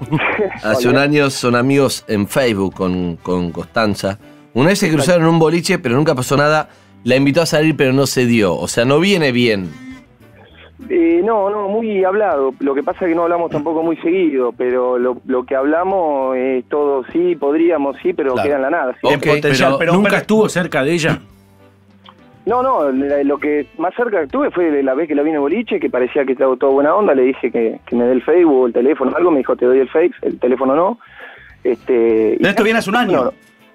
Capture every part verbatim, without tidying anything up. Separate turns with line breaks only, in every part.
Hace un año son amigos en Facebook con, con Constanza. Una vez se cruzaron en un boliche, pero nunca pasó nada. La invitó a salir, pero no se dio. O sea, no viene bien.
Eh, no, no, muy hablado. Lo que pasa es que no hablamos tampoco muy seguido, pero lo, lo que hablamos es todo sí, podríamos, sí, pero
Claro.
queda en la nada. ¿sí?
Ok,
Pero,
pero-
¿nunca
pero-
estuvo cerca de ella?
No, no, la- lo que más cerca que tuve fue la vez que la vi en el boliche, que parecía que estaba todo buena onda, le dije que, que me dé el Facebook o el teléfono o algo, me dijo te doy el Face, el teléfono no. Este,
Pero esto viene hace un año.
no,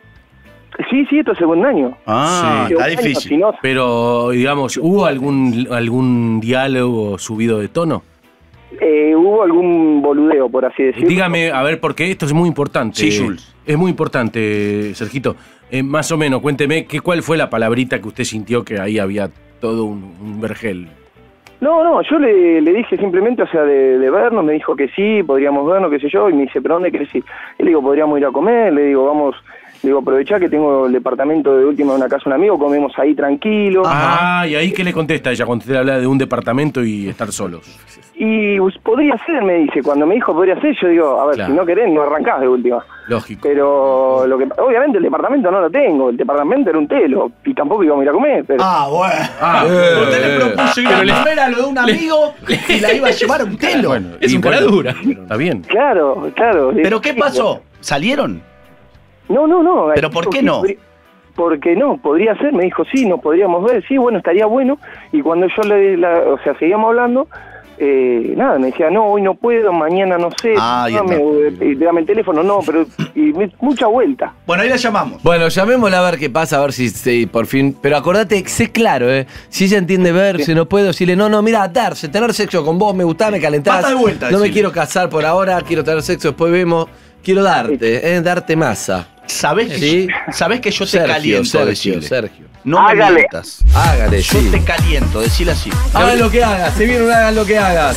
sí, sí, esto es segundo año.
Ah,
Sí.
está
Segundo año,
difícil.
si no-
Pero, digamos, ¿hubo algún, algún diálogo subido de tono?
eh, hubo algún boludeo, por así decirlo.
Dígame, a ver, porque esto es muy importante.
Sí, Jules.
Es muy importante, Sergito. Eh, más o menos, cuénteme, ¿qué, ¿cuál fue la palabrita que usted sintió que ahí había todo un, un vergel?
No, no, yo le, le dije simplemente, o sea, de, de vernos, me dijo que sí, podríamos vernos, qué sé yo, y me dice, ¿pero dónde querés ir? Y le digo, podríamos ir a comer, le digo, vamos, le digo, aprovechá que tengo el departamento de última de una casa de un amigo, comemos ahí tranquilo.
Ah, y ahí, ¿qué le contesta ella cuando usted le habla de un departamento y estar solos?
Y pues, podría ser, me dice, cuando me dijo podría ser, yo digo, a ver,
Claro.
si no querés, no arrancás de última.
Lógico.
Pero, lo que obviamente el departamento no lo tengo, el departamento era un telo, y tampoco íbamos a ir a comer, pero...
Ah, bueno.
Ah,
Usted le
eh,
propuso ir a comer a lo de un amigo y la iba a llevar a un telo.
Bueno,
es
y
un cara
bueno,
dura.
pero Está bien.
Claro, claro.
¿Pero qué pasó? ¿Salieron?
No, no, no.
¿Pero por qué no?
Porque no, podría ser, me dijo, sí, nos podríamos ver, sí, bueno, estaría bueno. Y cuando yo le, la, o sea, seguíamos hablando, eh, nada, me decía, no, hoy no puedo, mañana no sé,
Ah, ahí
dame,
está.
eh, dame el teléfono, no, pero y me- mucha vuelta.
Bueno, ahí la llamamos.
Bueno, llamémosla a ver qué pasa, a ver si, si por fin. Pero acordate, sé claro, ¿eh? Si ella entiende verse, no puedo decirle, no, no, mira, darse, tener sexo con vos, me gustás, me calentás.
Pata de vuelta,
no me
decile.
quiero casar por ahora, quiero tener sexo, después vemos. Quiero darte, ¿eh? Darte masa.
¿Sabés que,
Sí.
¿Sabés que yo te
Sergio,
caliento?
Sergio,
decile.
Sergio.
No me
Hágale.
mientas.
Hágale,
Yo
sí.
te caliento, decile así.
Hagan lo que hagas, se viene un hagan lo que hagas.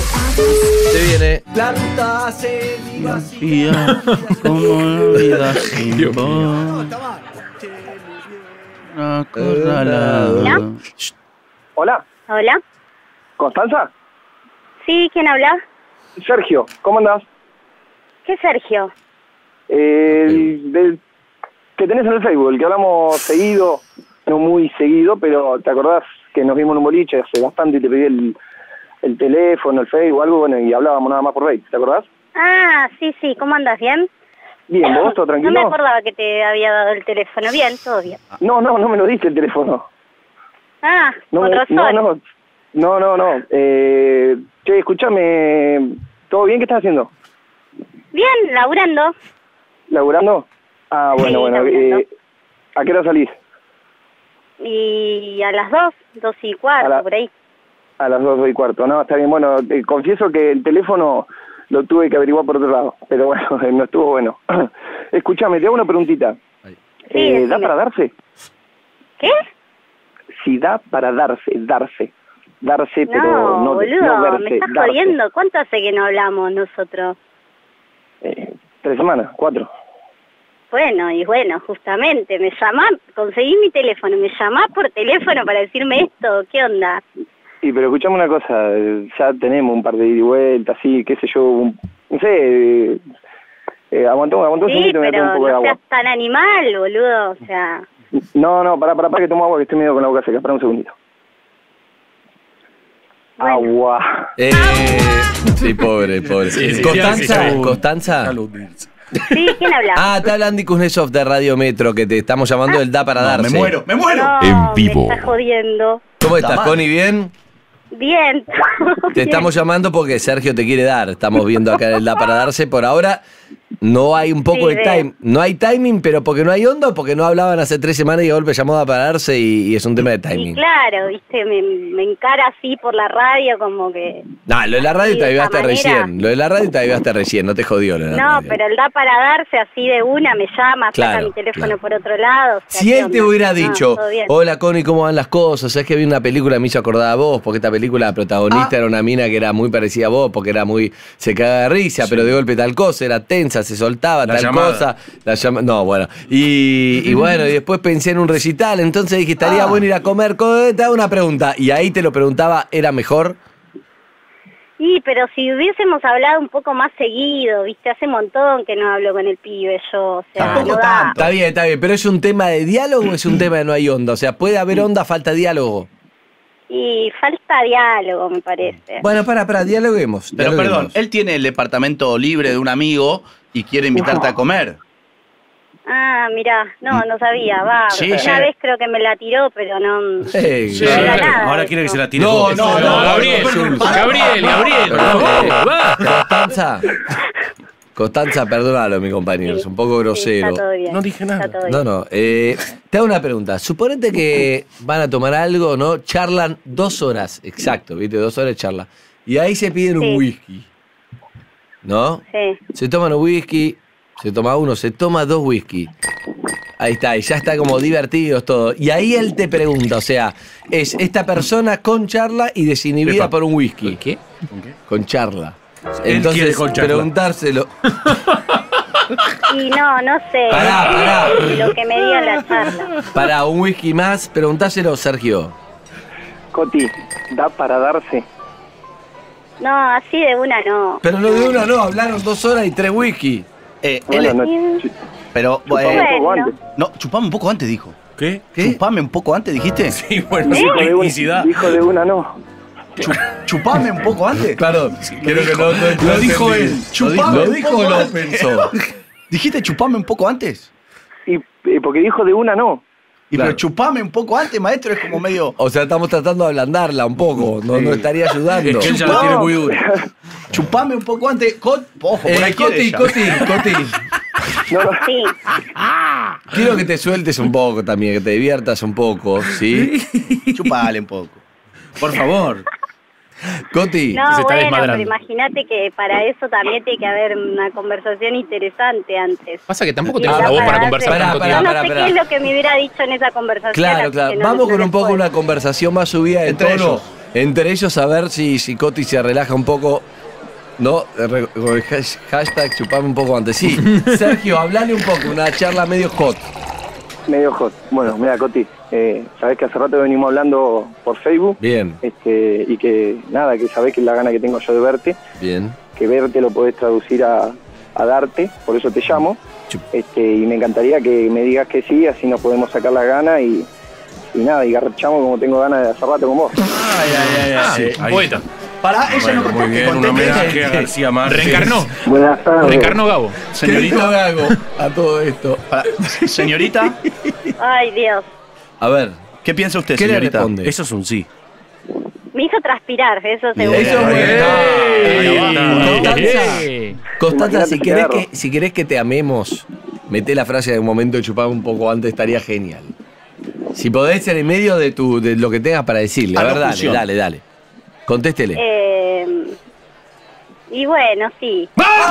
Se viene. Planta
Confía como la vida sin vos. Acorralado.
Hola,
Hola.
¿Constanza?
Sí, ¿quién habla?
Sergio, ¿cómo andás?
¿Qué Sergio?
Eh, el, del que tenés en el Facebook, el que hablamos seguido, no muy seguido, pero ¿te acordás que nos vimos en un boliche hace bastante y te pedí el, el teléfono, el Facebook, algo, bueno, y hablábamos nada más por Facebook, ¿te acordás?
Ah, sí, sí, ¿cómo andas? ¿Bien?
Bien, ¿vos todo tranquilo?
No me acordaba que te había dado el teléfono. Bien, todo bien.
No, no, no me lo diste el teléfono.
Ah,
No,
con
me-
razón.
no, no, no, no, no. Eh, che, escúchame, ¿todo bien? ¿Qué estás haciendo?
Bien, laburando.
¿Laburando? Ah, bueno,
Sí,
bueno.
laburando.
Eh, ¿A qué hora salís?
Y a las dos, dos y cuarto,
A la-
por ahí.
A las dos y cuarto. No, está bien. Bueno, te confieso que el teléfono lo tuve que averiguar por otro lado, pero bueno, no estuvo bueno. Escúchame, te hago una preguntita.
Sí,
Eh, ¿Da
decime.
para darse?
¿Qué?
Si da para darse, darse. Darse, pero
No,
no,
boludo,
no verse.
me estás
darse.
jodiendo. ¿Cuánto hace que no hablamos nosotros?
Eh, tres semanas, cuatro.
Bueno, y bueno, justamente, me llamás, conseguí mi teléfono, me llamás por teléfono para decirme esto, ¿qué onda?
Sí, pero escuchame una cosa, eh, ya tenemos un par de ida y vuelta, así, qué sé yo, un- no sé, eh, eh, aguantó, aguantó un
Sí,
segundito, me voy a tomar
pero
un poco de
no
agua.
seas tan animal, boludo, o sea...
No, no, pará, pará, pará que tomo agua, que estoy medio con la boca seca, espera un segundito.
Bueno.
Agua.
Eh, sí, pobre, pobre.
Sí, sí,
Constanza,
sí, sí.
Constanza.
Salud.
Sí, ¿quién habla?
Ah, te habla Andy Kuznetsov de Radio Metro, que te estamos llamando del Da para
No,
darse.
me muero, me muero.
no,
en vivo.
me estás jodiendo.
¿Cómo
Está
estás,
mal.
Connie? ¿Bien?
Bien.
Te estamos llamando porque Sergio te quiere dar. Estamos viendo acá el Da para darse. Por ahora no hay un poco
Sí,
de
veo.
time. No hay timing, pero porque no hay onda, o porque no hablaban hace tres semanas y de golpe llamó Da para darse y, y es un tema de
Y
timing.
claro, viste, me, me encara así por la radio como que...
No, lo de la radio
Sí,
te
de esa
avivaste
manera.
recién. Lo de la radio te avivaste recién, no te jodió lo de la
No,
radio.
pero él da para darse así de una, me llama,
Claro,
saca mi teléfono
claro.
por otro lado. o sea,
Si
¿qué
él te
onda?
hubiera
No,
dicho,
todo bien.
hola Connie, ¿cómo van las cosas? Es que vi una película que me hizo acordar a vos, porque esta película la protagonista
Ah.
era una mina que era muy parecida a vos, porque era muy, se cagaba de risa, pero de golpe tal cosa, era tensa, se soltaba,
La
tal
llamada.
cosa. La llama, no, bueno. Y, y bueno, y después pensé en un recital, entonces dije,
Ah.
estaría bueno ir a comer. con- Te hago una pregunta, y ahí te lo preguntaba, ¿era mejor?
Sí, pero si hubiésemos hablado un poco más seguido, viste, hace un montón que no hablo con el pibe yo, o sea,
Tampoco
no da.
tanto.
Está bien, está bien, pero ¿es un tema de diálogo o es un tema de no hay onda? O sea, ¿puede haber onda, falta diálogo?
Y falta diálogo, me parece.
Bueno, para, para, dialoguemos.
Pero
dialoguemos.
perdón, él tiene el departamento libre de un amigo y quiere invitarte a comer.
Ah, mirá, no, no sabía, va.
Sí,
Una
sí.
vez creo que me la tiró, pero no...
Hey,
Sí,
No era
ahora,
nada
ahora
eso.
quiere que se la tire.
No,
vos.
no, no,
Gabriel,
no, no,
Gabriel, Gabriel, por favor, va.
Constanza, Constanza, perdónalo, mi compañero, es un poco
Sí,
grosero.
está todo bien.
No dije nada.
Está todo
No,
bien.
no. Eh, te hago una pregunta. Suponete que van a tomar algo, ¿no? Charlan dos horas, exacto, ¿viste? Dos horas de charla. Y ahí se piden
Sí.
un whisky. ¿No?
Sí.
Se toman un whisky, se toma uno, se toma dos whisky. Ahí está, y ya está como divertidos todo. Y ahí él te pregunta, o sea, es esta persona con charla y desinhibida
Epa.
por un whisky.
¿Qué?
Con charla.
Él
Entonces,
quiere con charla.
preguntárselo.
Y no, no sé.
Pará, pará.
Lo que me diga la charla.
Para un whisky más, preguntáselo, Sergio.
Coti, ¿da para darse?
No, así de una no.
Pero no de una, no, hablaron dos horas y tres whisky.
Eh,
Bueno,
él-
no,
Mm.
chu-
pero,
chupame
eh,
un poco
Bueno.
antes.
no, chupame un poco antes, dijo.
¿Qué?
¿Qué?
Chupame un poco antes, dijiste.
Sí, bueno,
Dijo de,
simplicidad.
un, dijo de una no.
Chu- chupame un poco antes.
Claro, quiero que no, no-
lo
no
dijo
entendí.
él.
¿Lo
Chupame
dijo, lo
un
dijo
poco
o lo
antes.
pensó?
¿Dijiste chupame un poco antes?
Y, y porque dijo de una no.
Y
Claro.
pero chupame un poco antes, maestro, es como medio.
O sea, estamos tratando de ablandarla un poco, no, no estaría ayudando.
Es que él ya la tiene muy dura.
Chupame un poco antes. Cot, ojo, por
Eh,
ahí quiere
Coti,
ella.
Coti, Coti,
No, no.
Sí.
quiero que te sueltes un poco también, que te diviertas un poco, ¿sí?
Chupale un poco.
Por favor.
Coti,
No,
se está
bueno,
desmadrando.
pero imagínate que para eso también tiene que haber una conversación interesante antes.
Pasa que tampoco
Y
tenés
da
la voz para
darse-
conversar
Pará,
tanto
pará,
Yo
tiempo.
no
pará,
sé
pará.
qué es lo que me hubiera dicho en esa conversación.
claro,
así
claro.
que no-
Vamos
no
con
les
un poco
puedo.
una conversación más subida de
Entre
tono.
ellos.
Entre ellos a ver si, si Coti se relaja un poco. ¿No? Re- Con el hash- hashtag chupame un poco antes. Sí, Sergio, hablale un poco, una charla medio hot.
Medio hot. Bueno, mira, Coti, eh, sabés que hace rato venimos hablando por Facebook.
Bien,
Este, y que nada, que sabés que es la gana que tengo yo de verte,
bien.
que verte lo podés traducir a, a darte, por eso te llamo.
Chup.
Este, y me encantaría que me digas que sí, así nos podemos sacar la gana y, y nada, y garchamos como tengo ganas de hacer rato con vos.
Ay, ay, ay, ay.
Sí, ahí.
Poeta.
Pará, ella
Bueno,
no
muy bien, un
conteste.
homenaje a García Márquez.
Reencarnó.
Buenas tardes.
Reencarnó Gabo.
¿Qué dijo
Señorita,
Gago a todo esto?
pará. Señorita,
Ay, Dios.
A ver,
¿qué piensa usted,
¿qué le
señorita?
responde?
Eso es un sí.
Me hizo transpirar, eso seguro.
Eso es bueno.
Ahí va.
Constanza,
Eh.
Constanza,
Imagínate
si
que
querés
agarro.
que, si querés que te amemos, meté la frase de un momento de chupar un poco antes, estaría genial. Si podés ser en medio de tu de lo que tengas para decirle. A ver, dale,
Alocución.
dale, dale. Contéstele.
Eh, y bueno, sí.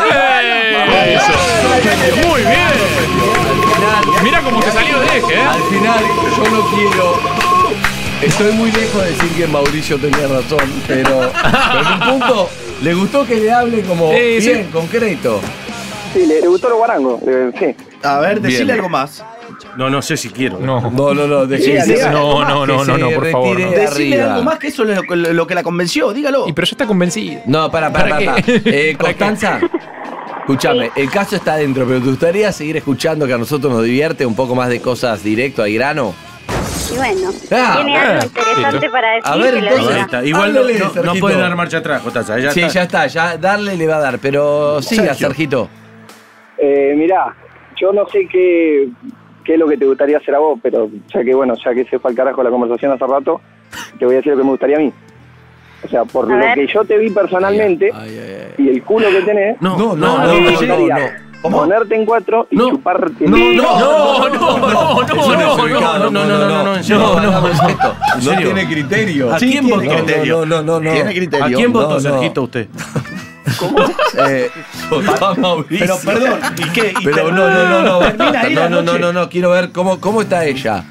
Eso. Muy bien. Mira cómo se salió de eje, ¿eh?
Al final, yo no quiero. Estoy muy lejos de decir que Mauricio tenía razón, pero, pero en un punto le gustó que le hable como
Sí,
bien,
sí.
concreto.
Sí, le, le gustó los guarangos, eh, sí.
A ver, decile
Bien.
algo más.
No, no sé si quiero.
No.
No, no, no,
Sí,
decile-
diga,
no, no,
que
no, no,
se
no, por favor,
retire
no.
de
Decile
arriba.
algo más que eso es lo, lo- lo que la convenció, dígalo.
Y pero ya está convencido.
No, para, para,
¿Para
para.
qué?
Eh,
¿Para qué?
Constanza, escúchame, el caso está adentro, pero ¿te gustaría seguir escuchando que a nosotros nos divierte un poco más de cosas directo al grano?
Y bueno,
Ah,
tiene
ah,
algo interesante
listo.
para decir
A ver,
que lo
entonces-
Ahí
diga.
está. Igual no,
Háblale,
no- no
Sergito.
puede dar marcha atrás, Constanza. Ya
Sí,
está.
ya está, ya darle le va a dar, pero siga,
Sergio.
Sergito.
Eh, mirá, yo no sé qué, qué es lo que te gustaría hacer a vos, pero ya que bueno, ya que se fue al carajo la conversación hace rato, te voy a decir lo que me gustaría a mí. O sea, por
A
lo
ver.
que yo te vi personalmente
Ay, ay, ay.
y el culo que tenés,
No,
No, no,
a
no,
mí me
no,
gustaría
no.
ponerte en cuatro y
No.
chuparte
No,
el-
no,
No, no, no, no,
Eso
no,
es
no,
ubicado,
no, no, no, no, no, en serio.
no, hagamos esto.
¿En
No
serio?
tiene criterio.
¿A
Sí
quién
tiene
votó?
criterio.
No, no, no, no.
Tiene criterio.
¿A quién votó,
No, no.
Sergito, usted?
Eh,
Votó a Mauricio.
pero perdón, ¿y qué? ¿Y
Pero
ter-
no, no, no, no.
Termina ahí
No,
la
no, no,
noche.
no, no, quiero ver cómo, cómo está ella.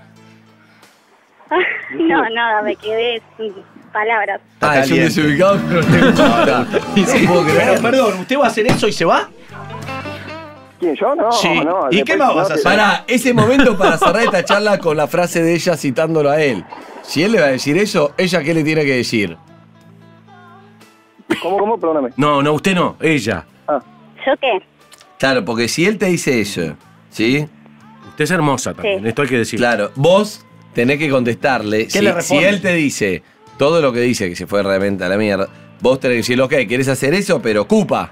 No, nada, me quedé sin palabras.
Ah, es un
caliente.
desubicado, pero le gusta. No puedo
Pero
creer.
perdón, ¿usted va a hacer eso y se va?
¿Quién, yo? No,
Sí.
no.
¿Y
después-
qué más vas a
no,
hacer?
Pará, ese momento para cerrar esta charla con la frase de ella citándolo a él. Si él le va a decir eso, ¿ella qué le tiene que decir?
¿Cómo, cómo? Perdóname.
No, no, usted no, ella.
Ah,
¿Yo qué?
Claro, porque si él te dice eso, ¿sí?
Usted es hermosa también,
Sí.
esto hay que decir.
Claro, vos tenés que contestarle. Si,
le
si
responde?
él te dice todo lo que dice, que se fue realmente a la mierda, vos tenés que decirle, ok, ¿querés hacer eso? Pero ocupa.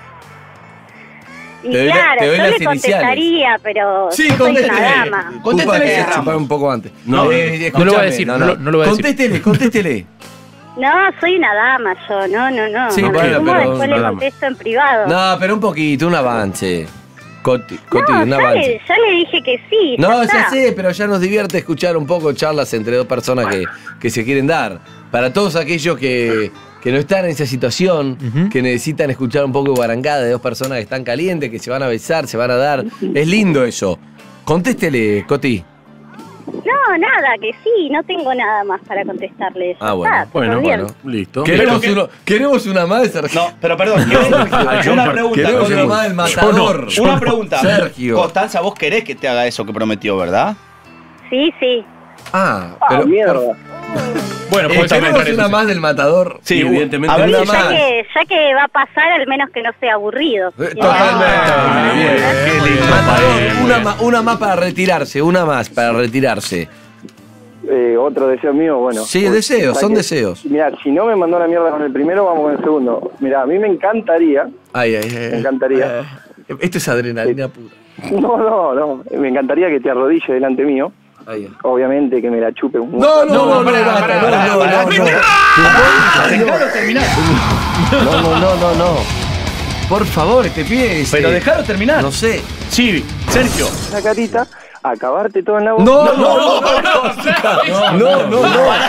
Y
Te doy la-
claro,
te doy
yo
las
le
iniciales.
contestaría, pero
Sí,
yo soy
contéstele.
una dama.
Ocupa
Contéstele,
que
Ramos.
chupar un poco antes.
No,
eh,
no lo va a
escuchame,
decir, no lo- no lo va a decir.
Contéstele, contéstele.
No, soy una dama yo, no, no, no.
Sí,
no,
bueno,
¿cómo
pero
después
una
le
dama.
contesto en privado?
No, pero un poquito, un avance. Coti, Coti,
No,
un
ya,
avance.
le, ya le dije que sí.
No,
ya
ya
está.
sé, pero ya nos divierte escuchar un poco charlas entre dos personas que, que se quieren dar. Para todos aquellos que, que no están en esa situación,
Ujú.
que necesitan escuchar un poco de barangada de dos personas que están calientes, que se van a besar, se van a dar. Es lindo eso. Contéstele, Coti.
No, nada, que sí, no tengo nada más para contestarle. Ya
Ah, bueno.
está, todo
Bueno,
bien.
bueno, listo.
Queremos,
que-
uno- queremos una más de Sergio.
No, pero perdón.
Yo
una
par-
pregunta.
Queremos una
Rodrigo.
más del matador.
Una pregunta.
Sergio.
Constanza, vos querés que te haga eso que prometió, ¿verdad?
Sí, sí.
Ah,
ah
pero.
mierda.
Bueno,
Eh,
pues
queremos una más del matador.
Sí, evidentemente.
A ver,
una
si
Ya
más.
que, ya que va a pasar, al menos que no sea aburrido.
Eh,
Y
Totalmente.
no-
Bien.
Qué lindo.
Matador,
Bien,
una,
bien.
ma- una más para retirarse, una más para retirarse.
Eh, otro deseo mío, bueno.
Sí,
pues,
deseos,
ya
son
que-
deseos.
Mirá, si no me mandó la mierda con el primero, vamos con el segundo. Mirá, a mí me encantaría,
Ay, ay, ay.
me encantaría.
Eh, Esto es adrenalina pura.
No, no, no. Me encantaría que te arrodille delante mío.
Ay, ay.
Obviamente que me la chupe un
No, no, no, no,
pará,
basta,
pará,
no,
pará,
no,
pará,
no,
pará.
no.
Dejalo terminar.
No, no, no, no, no. Por favor, este pie es,
Pero
eh,
dejalo terminar.
No sé.
Sí, Sergio.
Esa carita, acabarte todo en la boca.
No, no, no, no, no, no, no, no, no,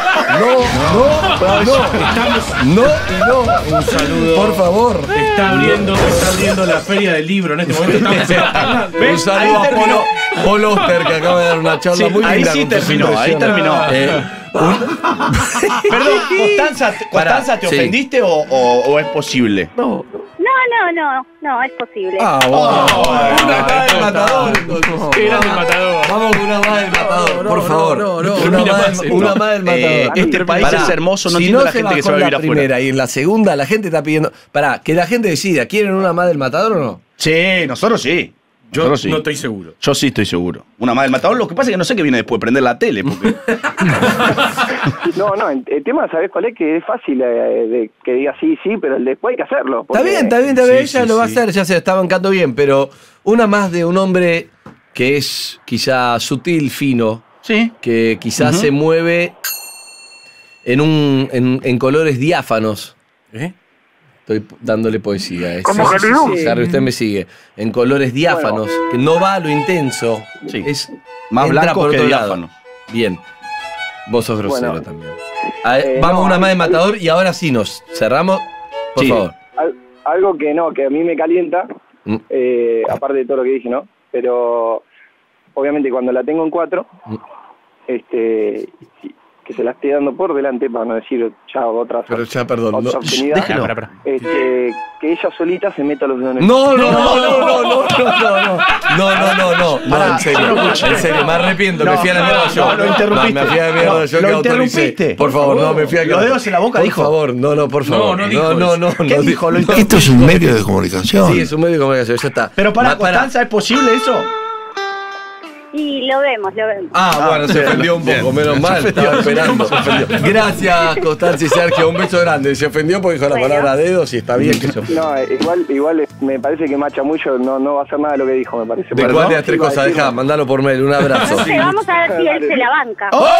no, no, y no.
Un saludo.
Por favor.
Está abriendo, está abriendo la feria del libro en este momento. Estamos
Un saludo a Polo, Paul Oster, que acaba de dar una charla
Sí,
muy linda.
ahí sí
con tus
terminó, ahí
impresiones.
terminó.
Eh,
Perdón, Constanza, Constanza, ¿te
sí.
ofendiste o, o- o es posible?
no.
No, no, no, no, es posible.
Ah, bueno. Una más del matador, entonces.
Qué grande el matador.
Vamos con una más del matador, por favor. Una
Termina
más,
más
del-
esto.
una más del matador.
Eh, este país
Pará,
es hermoso, no
si
entiendo
no
la gente que se
bajó
va a
en
vivir
la
afuera.
primera y en la segunda la gente está pidiendo. Pará, que la gente decida, ¿quieren una más del matador o no?
Sí, nosotros sí.
Yo
Nosotros sí.
no estoy seguro.
Yo sí estoy seguro. Una más del matador. Lo que pasa es que no sé qué viene después, prender la tele. Porque...
No, no, el, el tema, ¿sabés cuál es? Que es fácil eh, de que diga sí, sí, pero el después hay que hacerlo.
Está
porque-
bien, está bien, está bien.
Sí,
Ella
sí,
lo va a
sí.
hacer, ya se está bancando bien, pero una más de un hombre que es quizá sutil, fino,
Sí.
que quizás
Ujú.
se mueve en, un, en, en colores diáfanos.
¿Eh?
Estoy dándole poesía. eh.
¿Cómo
Sí,
que
sí,
no?
sí, Harry, usted me sigue. En colores diáfanos, que no va a lo intenso.
Sí.
Es
Más
entra
blanco
por
que
otro lado.
diáfano.
Bien. Vos sos grosero
Bueno.
también. A ver,
Eh,
vamos
no,
una más de
al-
matador y ahora sí nos cerramos. Por
Sí.
favor.
Al- algo que no, que a mí me calienta,
Mm.
eh, aparte de todo lo que dije, ¿no? Pero obviamente cuando la tengo en cuatro,
Mm.
este, que se la esté dando por delante, para no decir ya otras,
Pero ya, perdón.
otra
No,
obscenidad,
déjelo.
Pará, pará.
este, que ella solita se meta los dedos en el
no, no, no, no, no, no, no, no, no, no, no, no, no, en serio, en serio, me arrepiento, me fui a la mierda yo.
no, lo interrumpiste.
Me fui a la mierda
No,
yo
lo
que autoricé.
interrumpiste.
Por favor, no, me fui a
Los dedos en la boca,
por
dijo.
Por favor, no, no, por favor.
no dijo
no, no,
eso.
no,
¿Qué
no
dijo? Lo
no.
interrumpiste.
Esto es un medio de comunicación.
Sí, es un medio de comunicación, ya está.
Pero para
Ma- pará.
Constanza, ¿es posible eso?
Y lo vemos, lo vemos.
Ah, bueno, se
bien,
ofendió un poco,
bien.
menos mal, estaba esperando. Gracias, Constancia y Sergio, un beso grande. Se ofendió porque dijo la
Bueno.
palabra dedos y está bien que se ofendió.
No, eh, igual, igual es- me parece que macha mucho, no, no va a hacer nada de lo que dijo, me parece.
¿De
Perdón,
cuál de las tres
iba a
cosas?
decir-
Dejá, mandalo por mail, un abrazo.
No sé, vamos a ver si él se la banca.
¡Oh!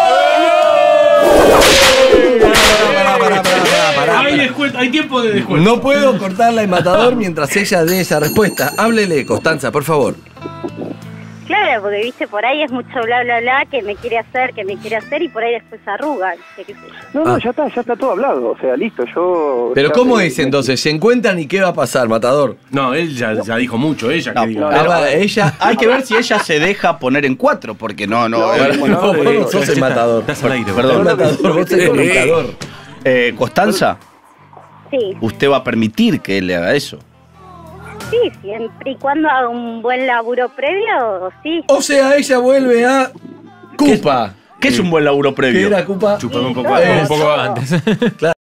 Pará, pará, pará, pará, pará,
Hay
pará.
descuento, hay tiempo de descuento.
No puedo cortarla en matador mientras ella dé esa respuesta. Háblele, Constanza, por favor.
Claro, porque viste, por ahí es mucho bla bla bla que me quiere hacer, que me quiere hacer y por ahí después se arruga. ¿Viste? ¿Qué sé yo?
No, no,
Ah.
ya está, ya está todo hablado, o sea, listo, yo...
Pero
ya
¿cómo
me-
es entonces? ¿Se encuentran y qué va a pasar, matador?
No, él ya, ya dijo mucho, ella
No,
que diga.
no,
Ah, va, ella...
Hay que ver si ella se deja poner en cuatro, porque no, no.
No,
eh,
bueno,
No, vos
eh,
no sos el matador.
Estás al aire,
Perdón.
El matador, vos sos el comunicador.
eh, Constanza,
Sí,
usted va a permitir que él le haga eso.
sí, siempre y cuando haga un buen laburo previo, sí.
O sea, ella vuelve a... Cupa.
¿Qué es un buen laburo
¿Qué
previo?
era Cupa?
Chupame un poco,
Todo,
un poco
todo.
antes.